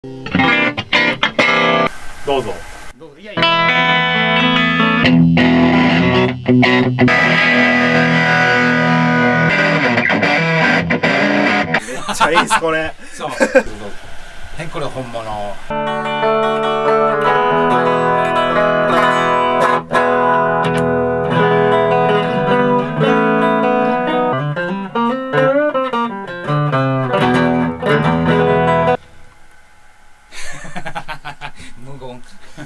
どうぞ。 どうぞ。いやいや。 めっちゃいいですこれ。 そう。はい、これ本物。無言。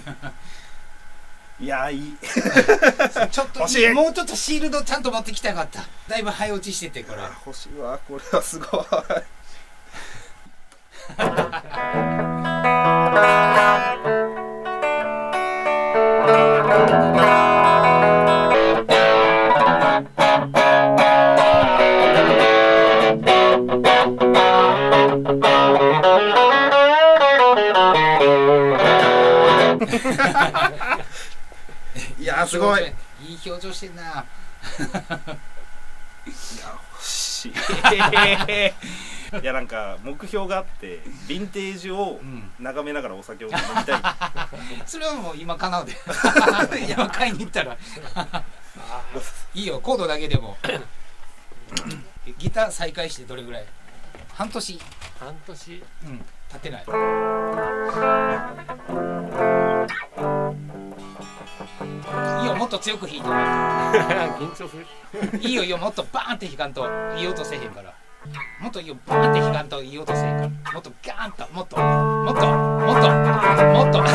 いやいい。 ちょっと欲しい。 もうちょっとシールドちゃんと持ってきたかった。だいぶ早落ちしててこれ。 欲しいわこれはすごい。いやすごい。 いい表情してんな。 いや欲しい。いやなんか目標があってヴィンテージを眺めながらお酒を飲みたい。 それはもう今叶うで。今買いに行ったらいいよ。コードだけでも。ギター再開してどれぐらい？半年。 半年。 経ってない。いいよ、もっと強く弾いて。 緊張する。 いいよ、いいよ、もっとバーンって弾かんといい音せえへんから。もっといいよ、バーンって弾かんといい音せえへんから。もっとガーンと、もっともっともっともっと。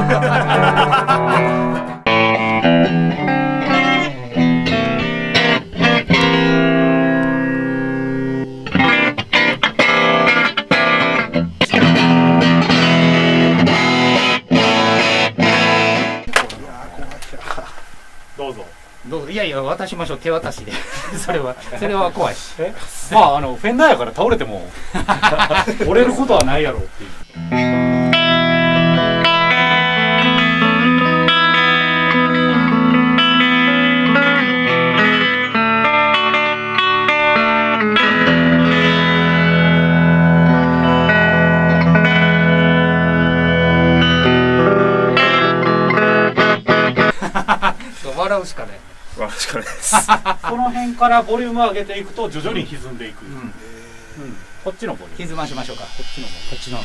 どうぞ。 どうぞ。いやいや、渡しましょう。手渡しで。それは怖い。 まあフェンダーやから倒れても折れることはないやろうっていう。 笑うしかない。 笑うしかないです。 この辺からボリューム上げていくと徐々に歪んでいく。こっちのボリューム。 歪ましましょうか。こっちの。こっちの。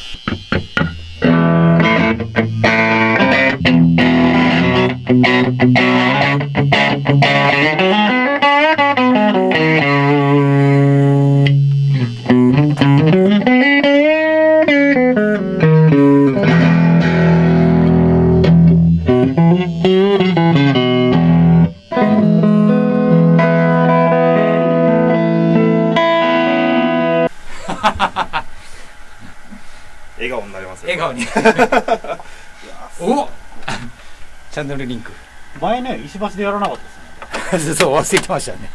笑顔になります。 笑顔に。お。チャンネルリンク。 前ね石橋でやらなかったですね。 そう忘れてましたね。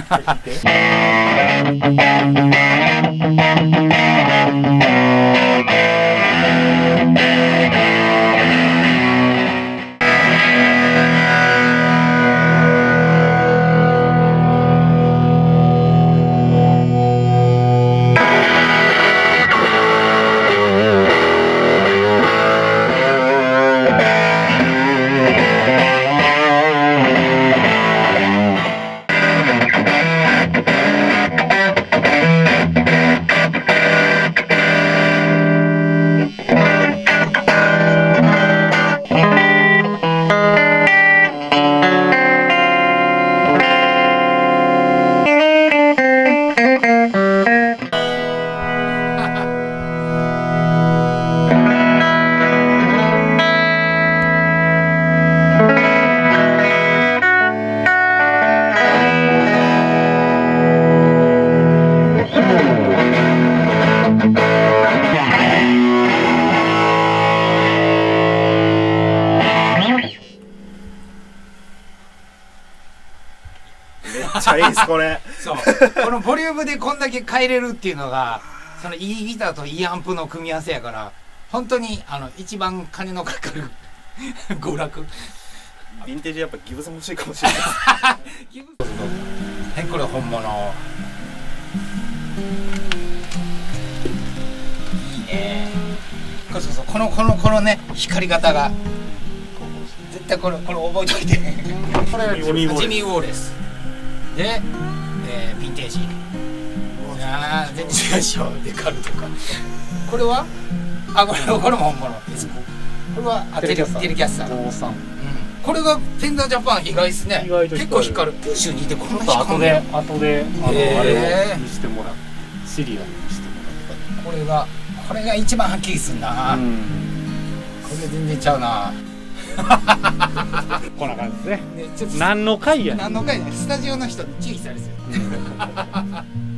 めっちゃいいですこれ。 そう。このボリュームでこんだけ変えれるっていうのが、そのいいギターといいアンプの組み合わせやから、本当に一番金のかかる娯楽。 ヴィンテージやっぱギブソン欲しいかもしれないです。 はい、これ本物。いいね。 そうこのね光り方が絶対これ覚えといて。 これジミー・ウォーレス。 ジミー・ウォーレスで、ヴィンテージ。ああ全然違うでしょ。デカルとか。これはこれも本物。これはテレキャスター。 53。 これがフェンダージャパン意外ですね。結構光る。九州にいてこんな光る。 後であれを見せてもらう。シリアルにしてもらう。これが一番はっきりすんな。これ全然ちゃうな。 こんな感じですね。何の回や。 何の回や。スタジオの人に注意されてる。